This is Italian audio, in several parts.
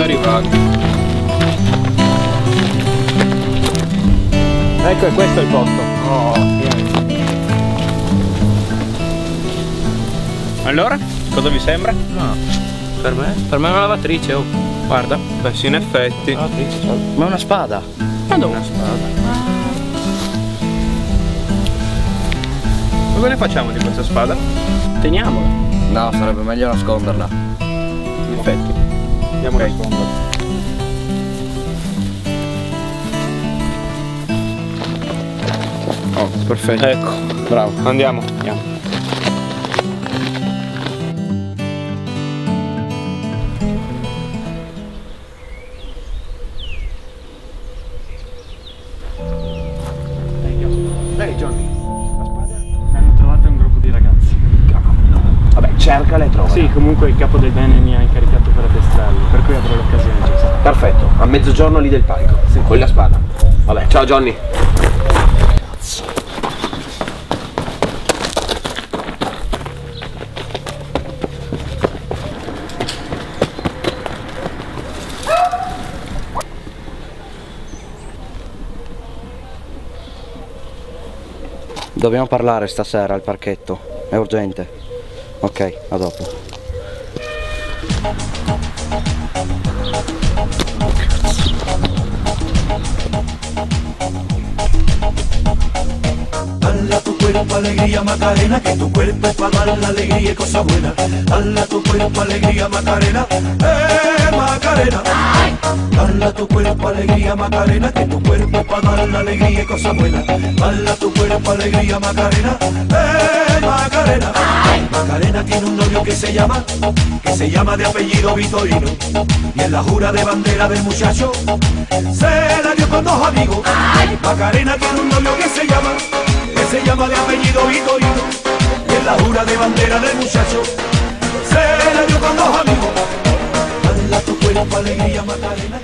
arrivato. Ecco, e questo è il posto. Oh, Allora, cosa vi sembra? no. Per me è una lavatrice, oh. Guarda, beh sì, in effetti. Lavatrice, certo. Ma è una spada. Ma dove? Una spada. Cosa ne facciamo di questa spada? Teniamola. No, sarebbe meglio nasconderla. In effetti. Andiamo a rispondere. Oh, perfetto. Ecco, bravo. Andiamo. Dai Johnny, la spada? Hanno trovato un gruppo di ragazzi. Cavolo. Vabbè, cercala e trova. Sì, comunque il capo del bene mi ha incaricato per addestrarli, per cui avrò l'occasione giusta. Perfetto, a mezzogiorno lì del parco, con la spada. Vabbè, ciao Johnny. Dobbiamo parlare stasera al parchetto. È urgente. Ok, a dopo. Dale a tu cuerpo alegría Macarena, que tu cuerpo es para dar la alegría y cosa buena. Dale a tu cuerpo alegría Macarena, Macarena. Dale a tu cuerpo alegría Macarena, que tu cuerpo es para dar la alegría y cosa buena. Dale a tu cuerpo alegría Macarena, Macarena. Macarena tiene un novio que se llama de apellido Vitorino. Y en la jura de bandera del muchacho se la dio con dos amigos. Macarena tiene un novio que se llama de apellido Vitorino. Y en la jura de bandera del muchacho se la dio con dos amigos. Dale a tu cuerpo alegría Macarena.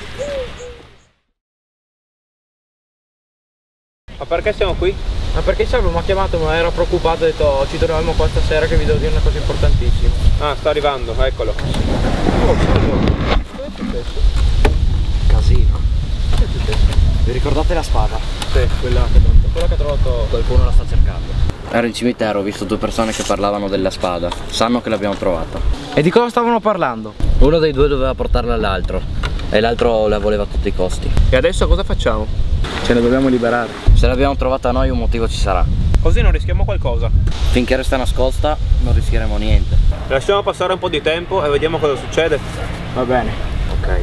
Ma perché siamo qui? Ma perché Salvo mi ha chiamato, ma ero preoccupato, ho detto ci troviamo qua stasera che vi devo dire una cosa importantissima. Ah, sta arrivando, eccolo. Oh, cosa è successo? Casino. Cosa è successo? Vi ricordate la spada? Sì, quella che ha trovato. Qualcuno la sta cercando. Ero in cimitero, ho visto due persone che parlavano della spada. Sanno che l'abbiamo trovata. E di cosa stavano parlando? Uno dei due doveva portarla all'altro e l'altro la voleva a tutti i costi. E adesso cosa facciamo? Ce ne dobbiamo liberare. Se l'abbiamo trovata noi un motivo ci sarà. Così non rischiamo qualcosa. Finché resta nascosta non rischieremo niente. Lasciamo passare un po' di tempo e vediamo cosa succede. Va bene. Ok.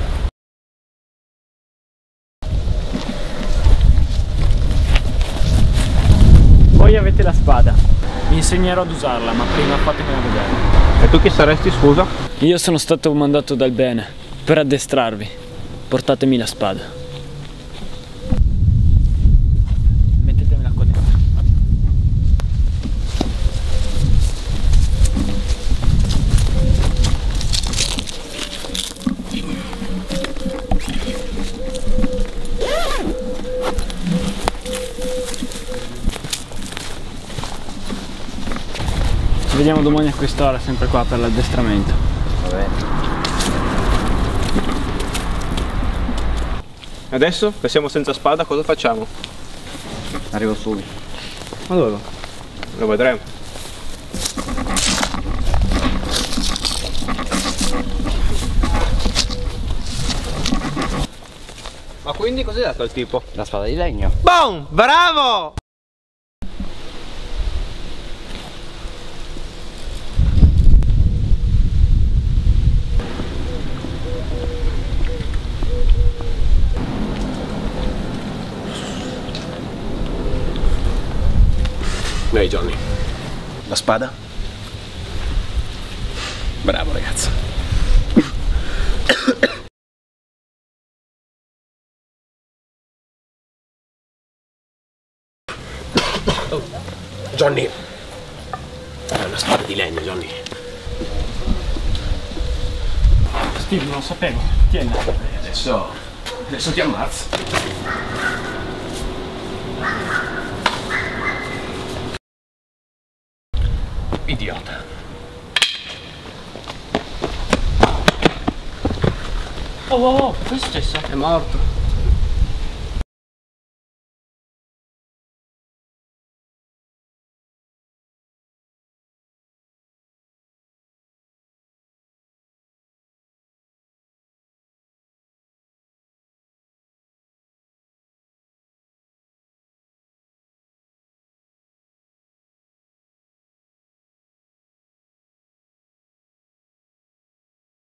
Voi avete la spada, vi insegnerò ad usarla, ma prima fatemela vedere. E tu chi saresti, scusa? Io sono stato mandato dal bene per addestrarvi. Portatemi la spada. Mettetemela qua dentro. Ci vediamo domani a quest'ora, sempre qua per l'addestramento. Va bene. Adesso che siamo senza spada cosa facciamo? Arrivo subito. Allora, lo vedremo. Ma quindi cos'hai dato al tipo? La spada di legno. Boom! Bravo! Ehi Johnny, la spada? Bravo ragazzo. Oh, Johnny, è una spada di legno, Johnny. Steve, non lo sapevo. Tienila. Adesso ti ammazzo. Idiota. Oh, cosa è successo? È morto.